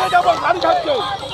যাবো গাড়ি ছাড়ছে।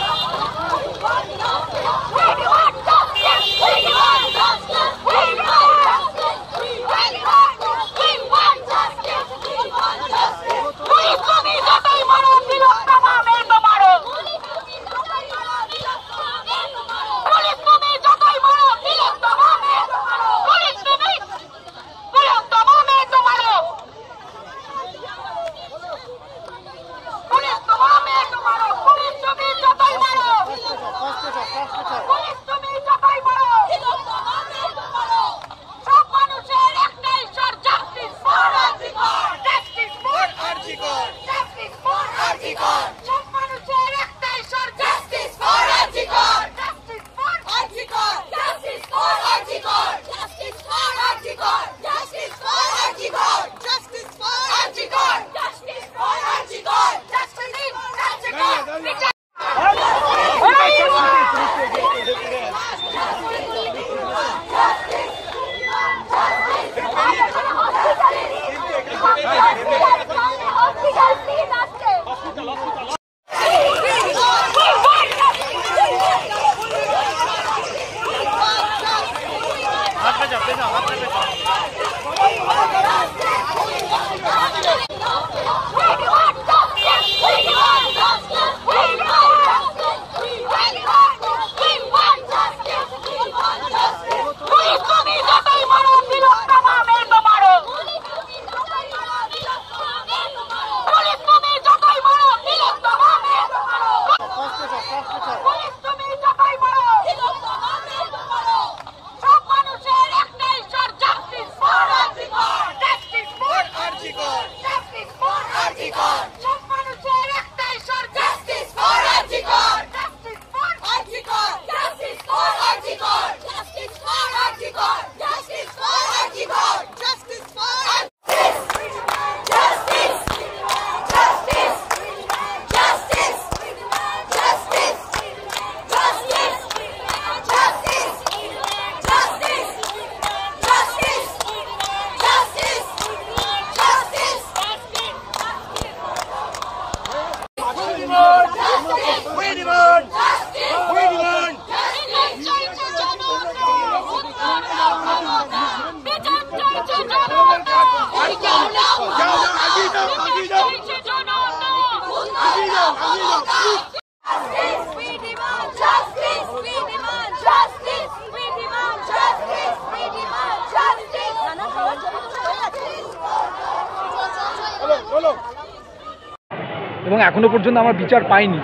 এবং এখনো পর্যন্ত আমার বিচার পাইনি।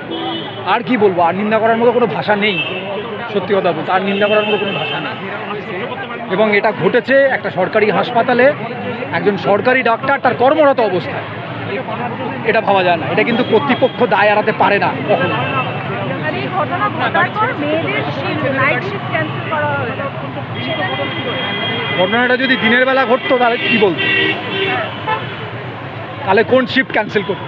আর কি বলবো, আর নিন্দা করার মতো কোনো ভাষা নেই। সত্যি কথা বলতে আর নিন্দা করার মতো কোনো ভাষা নেই। এবং এটা ঘটেছে একটা সরকারি হাসপাতালে, একজন সরকারি ডাক্তার তার কর্মরত অবস্থায়। এটা ভাবা যায় না। এটা কিন্তু কর্তৃপক্ষ দায় এড়াতে পারে না কখনো। ঘটনাটা যদি দিনের বেলা ঘটতো তাহলে কি বলতো, তাহলে কোন শিফট ক্যান্সেল করতো?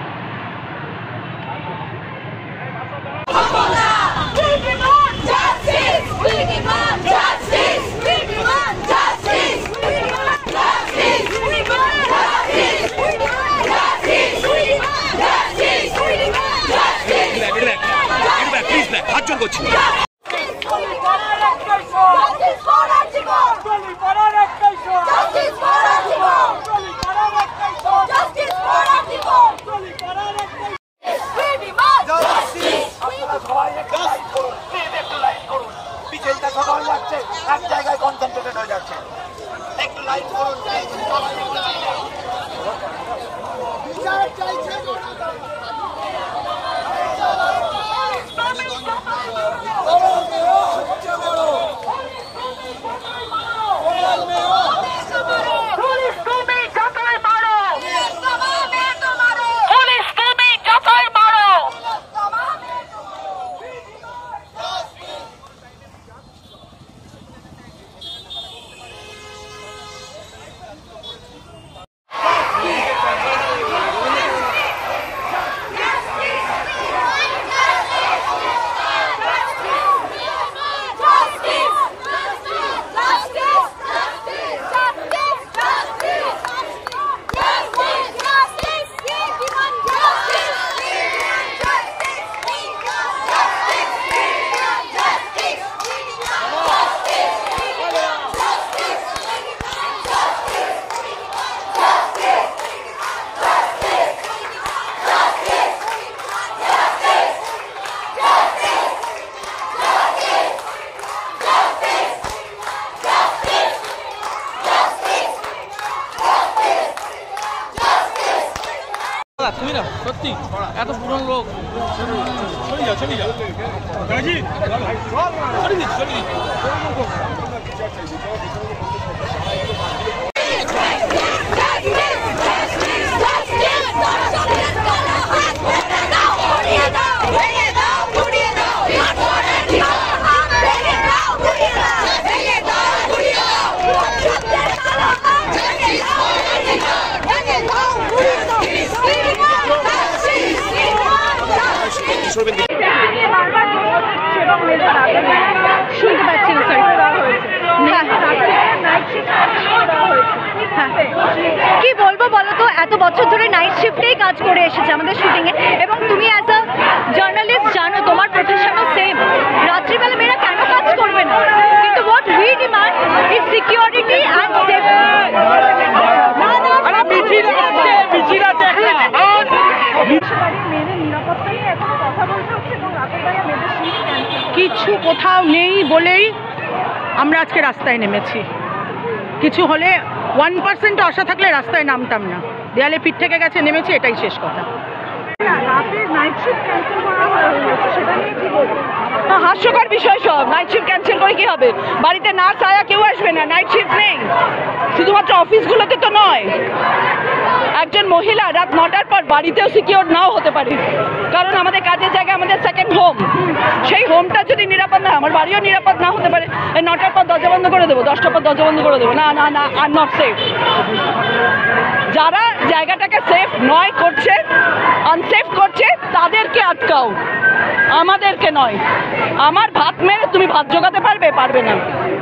এক জায়গায় কনসেন্ট্রেটেড হয়ে যাচ্ছে, একটু লাইট করুন। বিচার চাইছে সত্যি এত পুরনো লোক শুনতে পাচ্ছি না কি বলবো বলো তো, এত বছর ধরে নাইট শিফটেই কাজ করে এসেছে আমাদের শুটিংয়ে, এবং তুমি অ্যাজ আ জার্নালিস্ট জানো তোমার প্রফেশনও সেম, রাত্রিবেলা মেয়েরা কেন কাজ করবে না, কিন্তু what we demand is security and safety. কিছু কোথাও নেই বলেই আমরা আজকে রাস্তায় নেমেছি। কিছু হলে 1% আশা থাকলে রাস্তায় নামতাম না, দেয়ালে পিঠ থেকে গেছে, নেমেছি, এটাই শেষ কথা। হাস্যকর বিষয় সব, নাইট শিফট ক্যান্সেল করে কি হবে? বাড়িতে নার্স আয়া কেউ আসবে না, নাইট শিফট নেই। শুধুমাত্র অফিসগুলোতে তো নয়, একজন মহিলা রাত 9টার পর বাড়িতেও সিকিউর নাও হতে পারে, কারণ আমাদের কাজের জায়গা আমাদের সেকেন্ড হোম। সেই হোমটা যদি নিরাপদ না, আমার বাড়িও নিরাপদ না হতে পারে। 9টার পর দরজা বন্ধ করে দেবো, 10টার পর দরজা বন্ধ করে দেবো? না না না, আর নট সেফ। যারা জায়গাটাকে সেফ নয় করছে, আনসেফ করছে, তাদেরকে আটকাও, আমাদেরকে নয়। আমার ভাত মেরে তুমি ভাত জোগাতে পারবে? পারবে না।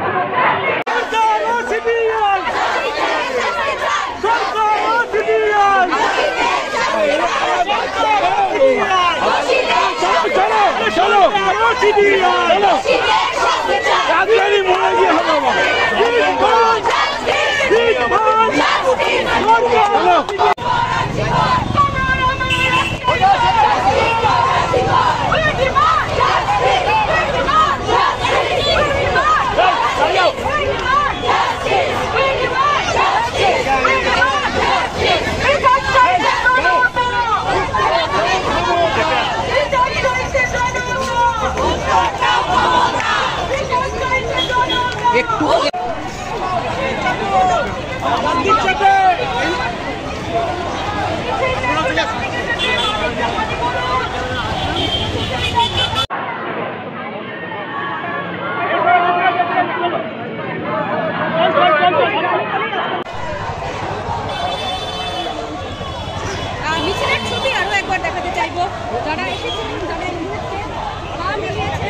মিছিলের ছবি আরো একবার দেখাতে চাইবো, যারা এসেছিলেন, যারা এই মুহূর্তে পা মিলিয়েছেন।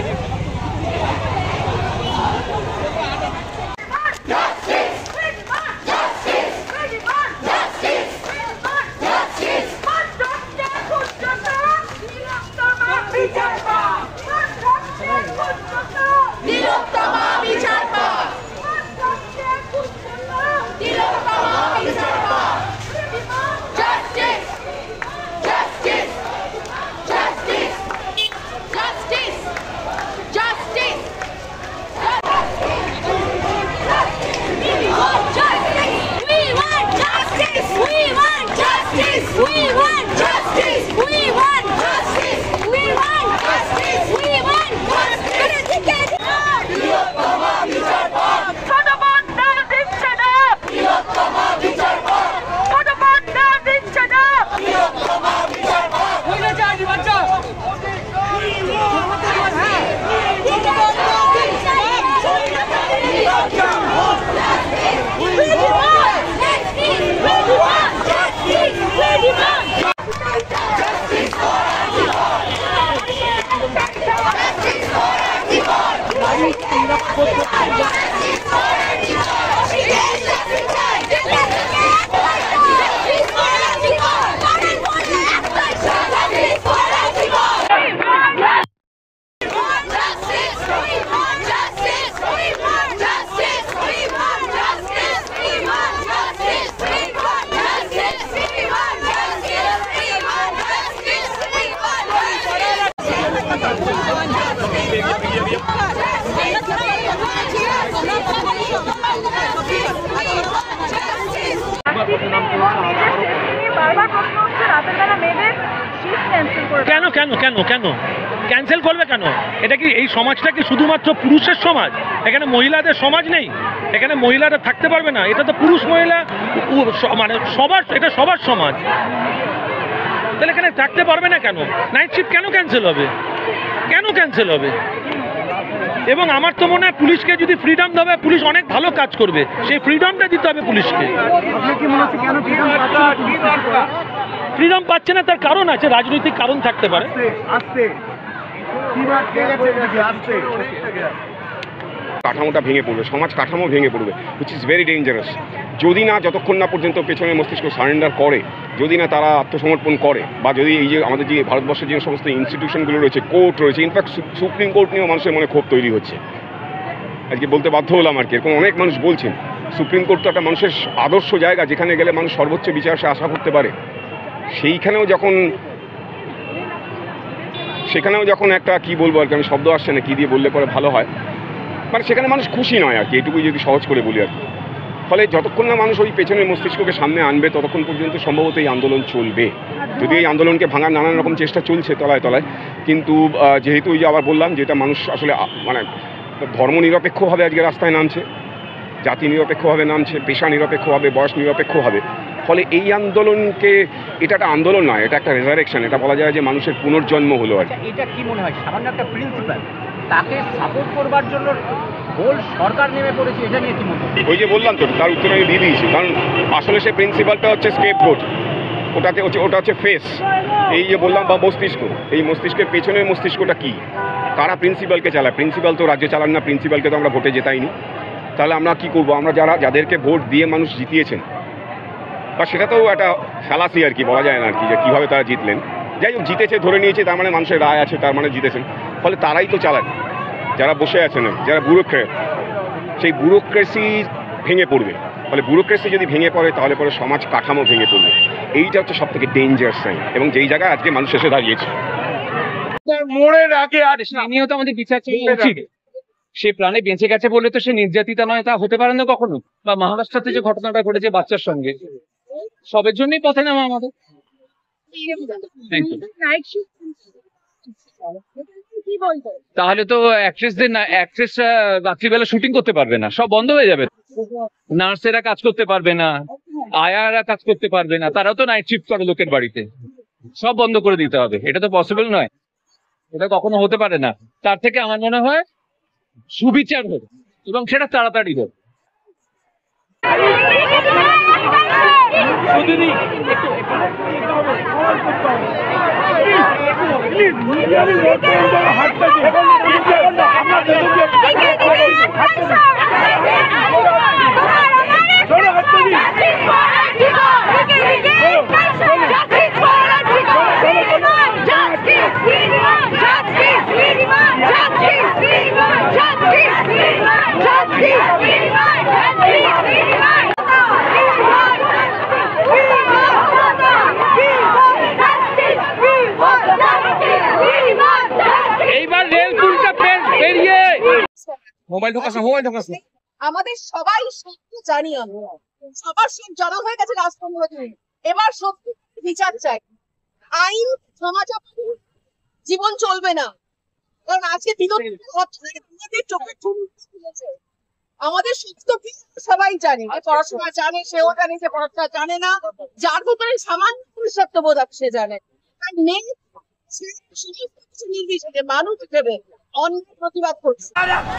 কেন কেন কেন কেন ক্যান্সেল করবে কেন? এটা কি এই সমাজটা কি শুধুমাত্র পুরুষের সমাজ? এখানে মহিলাদের সমাজ নেই? এখানে মহিলারা থাকতে পারবে না? এটা তো পুরুষ মহিলা মানে সবার, এটা সবার সমাজ। তাহলে এখানে থাকতে পারবে না কেন? নাইট শিফট কেন ক্যান্সেল হবে? কেন ক্যান্সেল হবে? এবং আমার তো মনে হয় পুলিশকে যদি ফ্রিডম দেবে, পুলিশ অনেক ভালো কাজ করবে। সেই ফ্রিডমটা দিতে হবে পুলিশকে। ফ্রিডম পাচ্ছে না, তার কারণ আছে, রাজনৈতিক কারণ থাকতে পারে। কাঠামোটা ভেঙে পড়বে, সমাজ কাঠামো ভেঙে পড়বে, হুইচ ইজ ভেরি ডেঞ্জারাস। যদি না, যতক্ষণ না পর্যন্ত পেছনের মস্তিষ্ক সারেন্ডার করে, যদি না তারা আত্মসমর্পণ করে, বা যদি এই যে আমাদের যে ভারতবর্ষের যে সমস্ত ইনস্টিটিউশনগুলো রয়েছে, কোর্ট রয়েছে, ইনফ্যাক্ট সুপ্রিম কোর্ট নিয়েও মানুষের মনে ক্ষোভ তৈরি হচ্ছে। আজকে বলতে বাধ্য হলাম আর কি, এরকম অনেক মানুষ বলছেন সুপ্রিম কোর্ট তো একটা মানুষের আদর্শ জায়গা, যেখানে গেলে মানুষ সর্বোচ্চ বিচার সে আশা করতে পারে। সেখানেও যখন একটা কি বলবো আর কি, আমি শব্দ আসছে না কি দিয়ে বললে পরে ভালো হয়, মানে সেখানে মানুষ খুশি নয় আর কি, এটুকুই যদি সহজ করে বলি আর কি। ফলে যতক্ষণ না মানুষ ওই পেছনের মস্তিষ্ককে সামনে আনবে, ততক্ষণ পর্যন্ত সম্ভবত এই আন্দোলন চলবে। যদি এই আন্দোলনকে ভাঙার নানান রকম চেষ্টা চলছে তলায় তলায়, কিন্তু যেহেতু ওই যে আবার বললাম, যেটা মানুষ আসলে মানে ধর্ম নিরপেক্ষভাবে আজকে রাস্তায় নামছে, জাতি নিরপেক্ষভাবে নামছে, পেশা নিরপেক্ষভাবে, বয়স নিরপেক্ষভাবে। ফলে এই আন্দোলনকে, এটা একটা আন্দোলন নয়, এটা একটা রেজারেকশন, এটা বলা যায় যে মানুষের পুনর্জন্ম হলো আর কি। এটা কি মনে হয়, সামান্য একটা প্রিন্সিপাল, তাকে সাপোর্ট করবার জন্য হোল সরকার নেমে পড়েছে, এটা নিয়ে কি মনে হয়? ওই যে বললাম তো, তার উত্তর আমি দিয়ে দিয়েছি। কারণ আসলে সে প্রিন্সিপালটা হচ্ছে স্কেপগোট, ওটা হচ্ছে ফেস। এই যে বললাম, বা মস্তিষ্ক, এই মস্তিষ্কের পেছনের মস্তিষ্কটা কি, কারা প্রিন্সিপালকে চালায়? প্রিন্সিপাল তো রাজ্য চালান না, প্রিন্সিপালকে তো আমরা ভোটে জেতাইনি। তাহলে আমরা কি করবো? আমরা যাদেরকে ভোট দিয়ে মানুষ জিতিয়েছেন, বা সেটা তো একটা ফ্যালাসি আর কি, বলা যায় না আর কি, যে কীভাবে তারা জিতলেন। যাই হোক, জিতেছে ধরে নিয়েছে, তার মানে মানুষের রায় আছে, তার মানে জিতেছেন। ফলে তারাই তো চালায়, যারা বসে আছেন, যারা ব্যুরোক্রেট, সেই ব্যুরোক্রেসি ভেঙে পড়বে। ফলে ব্যুরোক্রেসি যদি ভেঙে পড়ে, তাহলে পরে সমাজ কাঠামো ভেঙে পড়বে। এইটা হচ্ছে সব থেকে ডেঞ্জারাস সাইন, এবং যেই জায়গায় আজকে মানুষ এসে দাঁড়িয়েছে। মোড়ের আগে আর নিয়েও তো আমাদের বিচার চাওয়া উচিত। সে প্রাণে বেঁচে গেছে বলে তো সে নির্যাতিতা নয়, তা হতে পারে না কখনো। বা মহারাষ্ট্রতে যে ঘটনাটা ঘটেছে বাচ্চার সঙ্গে, সবের জন্যই পথে নামা আমাদের। তাহলে তো অ্যাক্ট্রেসরা রাত্রিবেলা শুটিং করতে পারবে না, সব বন্ধ হয়ে যাবে। নার্সেরা কাজ করতে পারবে না, আয়ারা কাজ করতে পারবে না, তারাও তো নাইট শিফট করে লোকের বাড়িতে, সব বন্ধ করে দিতে হবে। এটা তো পসিবল নয়, এটা কখনো হতে পারে না। তার থেকে আমার মনে হয় সুবিচার হোক, এবং সেটা তাড়াতাড়ি হোক। এইবার রেল পুলটা বেরিয়ে মোবাইল ঢোকাস না। আমাদের সবাই সত্য জানি, আমরা সবার সব জানা হয়ে গেছে লাস্ট 15 দিন। এবার সত্যি বিচার চাই। আইন সমাজ জীবন চলবে না, কারণ আজকে বিনোদনের চোখে খুলেছে। আমাদের সত্য কি সবাই জানে, যে পড়াশোনা জানে সেও জানে, যে পড়াশোনা জানে না, যার ভিতরে সামান্য পুরুষত্ব বোধ আছে সে জানে। তার নেই নির্বিশেষে মানুষ হিসেবে অন্য প্রতিবাদ করছে।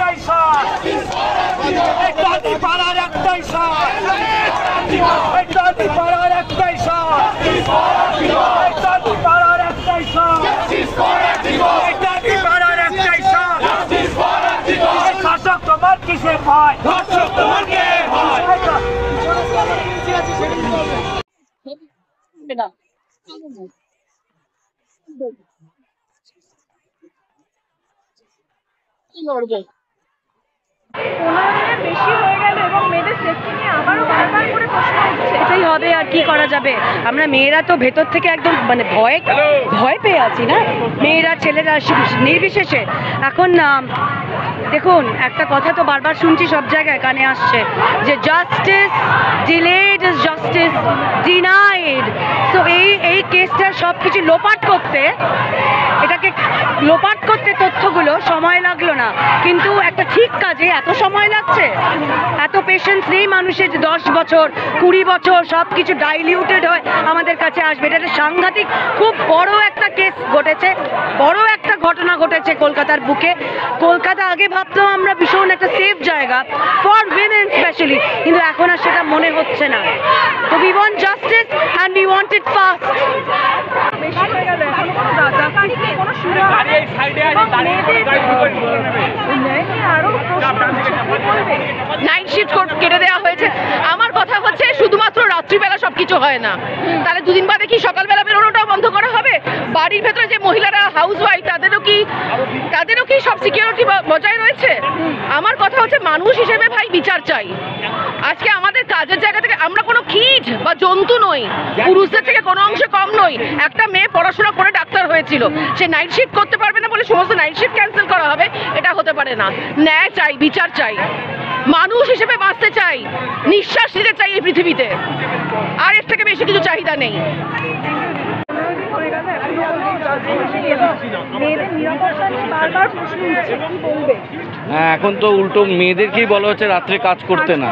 শাসক তোমার কিসে ভয়, ধর্ষক তোমার কে হয়? বেশি হয়ে গেল এবং মেয়েদের সেফটি নিয়ে আবারও বারবার করে প্রশ্ন উঠছে। এটাই হবে, আর কি করা যাবে। আমরা মেয়েরা তো ভেতর থেকে একদম মানে ভয় পেয়ে আছি না, মেয়েরা ছেলেরা নির্বিশেষে। এখন দেখুন, একটা কথা তো বারবার শুনছি, সব জায়গায় কানে আসছে যে justice delayed is justice denied. তো এই কেসটার সব কিছু লোপাট করতে, এটাকে লোপাট করতে তথ্যগুলো সময় লাগলো না, কিন্তু একটা ঠিক কাজে এত সময় লাগছে। এত পেশেন্স নেই মানুষের যে 10 বছর 20 বছর সব কিছু ডাইলিউটেড হয় আমাদের কাছে আসবে। এটা একটা সাংঘাতিক, খুব বড় একটা কেস ঘটেছে, বড় একটা ঘটনা ঘটেছে কলকাতার বুকে। কলকাতা আগে ভাবতাম আমরা ভীষণ একটা সেফ জায়গা ফর উইমেন স্পেশালি, কিন্তু এখন আর সেটা মনে হচ্ছে না। তো we want justice and we want it fast. বেশি হয়ে গেল, এখনো কোনো জাস্টিস নেই, কোনো শুরু হয়নি। আরো নাইট শিফট কেটে দেওয়া হয়েছে। আমার কথা হচ্ছে শুধুমাত্র রাত্রিবেলা সবকিছু হয় না, তাহলে দুদিন বাদে কি সকালবেলা বেরোনোটাও বন্ধ করা হবে? বাড়ির ভেতরে যে মহিলারা হাউস ওয়াইফ তাদেরও কি সব সিকিউরিটি বজায় রয়েছে? আমার কথা হচ্ছে মানুষ হিসেবে ভাই বিচার চাই। আজকে আমাদের কাজের জায়গা থেকে আমরা কোনো কীট বা জন্তু নই, পুরুষদের থেকে কোনো অংশে কম নই। একটা মেয়ে পড়াশোনা করে ডাক্তার হয়েছিল, সে নাইট শিফট করতে পারবে না বলে সমস্ত নাইট শিফট ক্যান্সেল করা হবে? এটা হতে পারে না। ন্যায় চাই, বিচার চাই, মানুষ হিসেবে বাঁচতে চাই, নিঃশ্বাস নিতে চাই এই পৃথিবীতে। আর এর থেকে বেশি কিছু চাহিদা নেই। হ্যাঁ, এখন তো উল্টো মেয়েদেরকেই বলা হচ্ছে রাত্রে কাজ করতে না।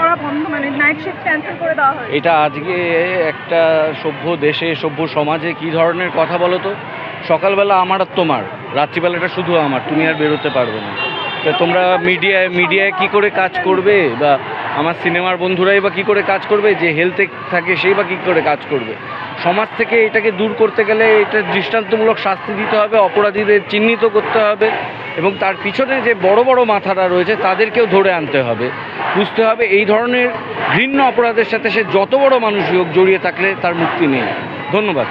এটা আজকে একটা সভ্য দেশে, সভ্য সমাজে কি ধরনের কথা বলো তো? সকালবেলা আমার আর তোমার, রাত্রিবেলাটা শুধু আমার, তুমি আর বেরোতে পারবে না। তো তোমরা মিডিয়ায় কি করে কাজ করবে, বা আমার সিনেমার বন্ধুরাই বা কী করে কাজ করবে? যে হেলথে থাকে সেই বা কী করে কাজ করবে? সমাজ থেকে এটাকে দূর করতে গেলে এটা দৃষ্টান্তমূলক শাস্তি দিতে হবে, অপরাধীদের চিহ্নিত করতে হবে, এবং তার পিছনে যে বড় বড় মাথারা রয়েছে তাদেরকেও ধরে আনতে হবে। বুঝতে হবে এই ধরনের ঘৃণ্য অপরাধের সাথে সে যত বড় মানুষই হোক জড়িয়ে থাকলে তার মুক্তি নেই। ধন্যবাদ।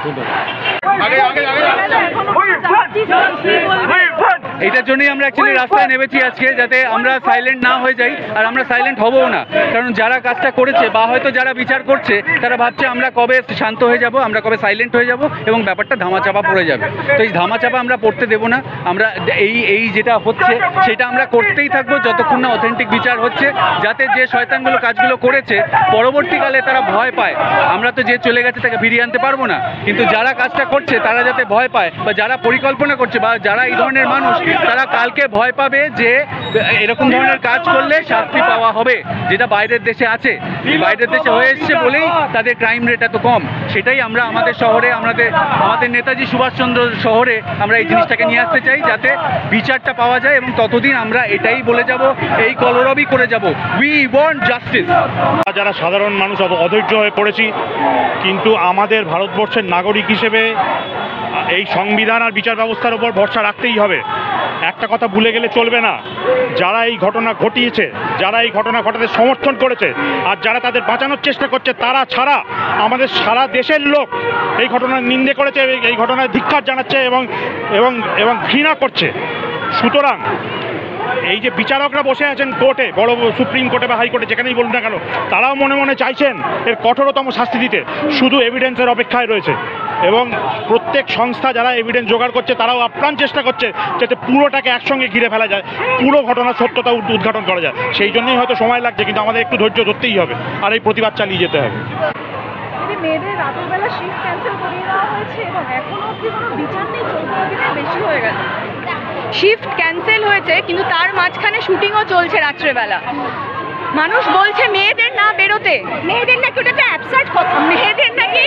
এইটার জন্যই আমরা অ্যাকচুয়ালি রাস্তায় নেমেছি আজকে, যাতে আমরা সাইলেন্ট না হয়ে যাই। আর আমরা সাইলেন্ট হবও না, কারণ যারা কাজটা করেছে বা হয়তো যারা বিচার করছে তারা ভাবছে আমরা কবে শান্ত হয়ে যাব, আমরা কবে সাইলেন্ট হয়ে যাব, এবং ব্যাপারটা ধামাচাপা পড়ে যাবে। তো এই ধামাচাপা আমরা পড়তে দেবো না। আমরা এই যেটা হচ্ছে সেটা আমরা করতেই থাকবো যতক্ষণ না অথেন্টিক বিচার হচ্ছে, যাতে যে শয়তানগুলো কাজগুলো করেছে পরবর্তীকালে তারা ভয় পায়। আমরা তো যে চলে গেছে তাকে ফিরিয়ে আনতে পারবো না, কিন্তু যারা কাজটা করছে তারা যাতে ভয় পায়, বা যারা পরিকল্পনা করছে বা যারা এই ধরনের মানুষ, তারা কালকে ভয় পাবে যে এরকম ধরনের কাজ করলে শাস্তি পাওয়া হবে, যেটা বাইরের দেশে আছে। বাইরের দেশে হয়ে এসছে বলেই তাদের ক্রাইম রেট এত কম। সেটাই আমরা আমাদের শহরে, আমাদের নেতাজি সুভাষচন্দ্র শহরে আমরা এই জিনিসটাকে নিয়ে আসতে চাই, যাতে বিচারটা পাওয়া যায়। এবং ততদিন আমরা এটাই বলে যাব, এই কলরবই করে যাব, উই ওয়ান্ট জাস্টিস। যারা সাধারণ মানুষ অধৈর্য হয়ে পড়েছি, কিন্তু আমাদের ভারতবর্ষের নাগরিক হিসেবে এই সংবিধান আর বিচার ব্যবস্থার উপর ভরসা রাখতেই হবে। একটা কথা ভুলে গেলে চলবে না, যারা এই ঘটনা ঘটিয়েছে, যারা এই ঘটনা ঘটাতে সমর্থন করেছে, আর যারা তাদের বাঁচানোর চেষ্টা করছে, তারা ছাড়া আমাদের সারা দেশের লোক এই ঘটনার নিন্দে করেছে, এই ঘটনায় ধিক্কার জানাচ্ছে এবং ঘৃণা করছে। সুতরাং এই যে বিচারকরা বসে আছেন কোর্টে, বড় সুপ্রিম কোর্টে বা হাইকোর্টে, যেখানেই বলুন না কেন, তারাও মনে মনে চাইছেন এর কঠোরতম শাস্তি দিতে, শুধু এভিডেন্সের অপেক্ষায় রয়েছে। এবং প্রত্যেক সংস্থা যারা এভিডেন্স জোগাড় করছে তারাও আপ্রাণ চেষ্টা করছে যাতে পুরোটাকে একসঙ্গে ঘিরে ফেলা যায়, পুরো ঘটনার সত্যতা উদ্ঘাটন করা যায়। সেই জন্যই হয়তো সময় লাগছে, কিন্তু আমাদের একটু ধৈর্য ধরতেই হবে আর এই প্রতিবাদ চালিয়ে যেতে হবে। মেয়েদের রাতের বেলা শিফট ক্যান্সেল করিয়ে দেওয়া হয়েছে এবং এখনো অবধি কোনো বিচার নেই, 14 দিনের বেশি হয়ে গেল। শিফট ক্যান্সেল হয়েছে, কিন্তু তার মাঝখানে শুটিংও চলছে রাত্রেবেলা। মানুষ বলছে মেয়েদের না বেরোতে, মেয়েদের নাকি ওটা একটা অ্যাবসার্ড কথা, মেয়েদের নাকি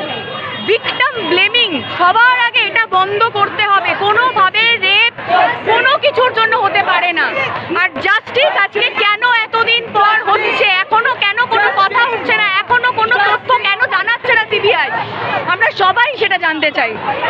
ভিকটিম ব্লেমিং। সবার আগে এটা বন্ধ করতে হবে। কোনোভাবে রেপ কোনো কিছুর জন্য হতে পারে না। আর জাস্টিস আজকে কেন এতদিন পর হচ্ছে, এখনো কেন কোনো কথা হচ্ছে না, এখনো কোনো তথ্য কেন জানাচ্ছে না সিবিআই? আমরা সবাই সেটা জানতে চাই,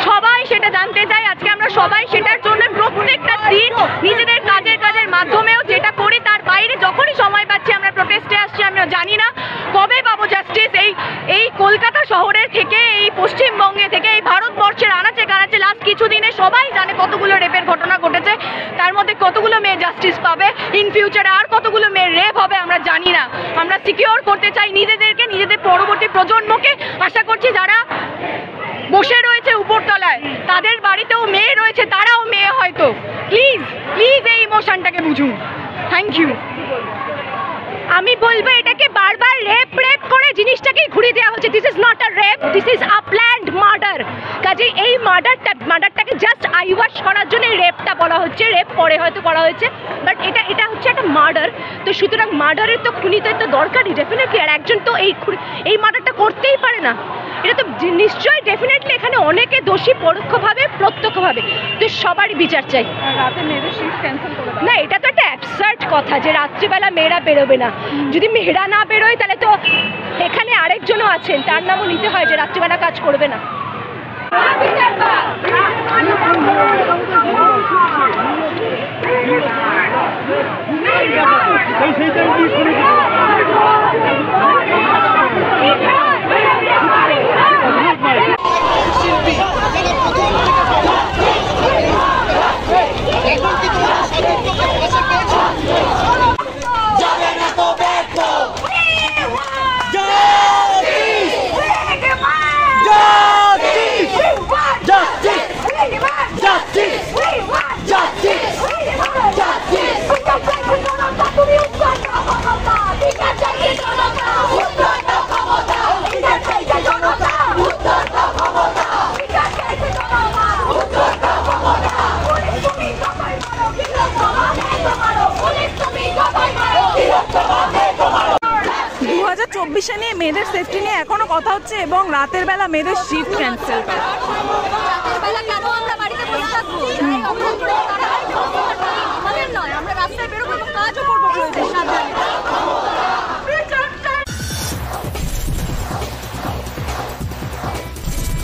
আজকে আমরা সবাই সেটার জন্য প্রত্যেকটা দিন নিজেদের কাজের মাধ্যমেও যেটা করি, তার বাইরে যখনই সময় পাচ্ছি আমরা প্রোটেস্টে আসছি। আমরা জানি না কবে পাবো জাস্টিস। এই কলকাতা শহরের থেকে, এই পশ্চিমবঙ্গে থেকে, এই ভারতবর্ষের আনাচে কানাচে লাস্ট কিছুদিনে সবাই জানে কতগুলো রেপের ঘটনা ঘটেছে, তার মধ্যে কতগুলো মেয়ে জাস্টিস পাবে, ইন ফিউচারে আর কতগুলো মেয়ে রেপ হবে আমরা জানি না। আমরা সিকিওর করতে চাই নিজেদেরকে, নিজেদের পরবর্তী প্রজন্মকে। আশা করছি যারা বসে রয়েছে উপরতলায় তাদের বাড়িতেও মেয়ে রয়েছে, তারাও মেয়ে হয়তো। প্লিজ প্লিজ এই ইমোশনটাকে বুঝুন। Thank you. আমি বলবো এটাকে বারবার রেপ রেপ করে জিনিসটাকেই ঘুরিয়ে দেওয়া হচ্ছে। This is not a rape, this is a planned murder. কাজে এই মার্ডারটাকে জাস্ট আইওয়াশ করার জন্য রেপটা বলা হচ্ছে। রেপ পরে হয়তো করা হয়েছে, বাট এটা হচ্ছে একটা মার্ডার। তো সুতরাং মার্ডারের তো খুনিদের তো দরকারই ডেফিনেটলি। আর একজন তো এই মার্ডারটা করতেই পারে না। এটা তো নিশ্চয়ই ডেফিনেটলি এখানে অনেকে দোষী, পরোক্ষভাবে প্রত্যক্ষভাবে। তো সবারই বিচার চাই। রাতে মেয়েদের শিফট ক্যান্সেল করে না, এটা তো একটা অ্যাবসার্ড কথা যে রাত্রিবেলা মেয়েরা বেরোবে না। যদি মেয়েরা না বেরোয় তাহলে তো এখানে আরেকজনও আছেন, তার নামও নিতে হয় যে রাত্রিবেলা কাজ করবে না। নিয়ে মেয়েদের সেফটি নিয়ে এখনো কথা হচ্ছে এবং রাতের বেলা মেয়েদের শিফট ক্যান্সেল।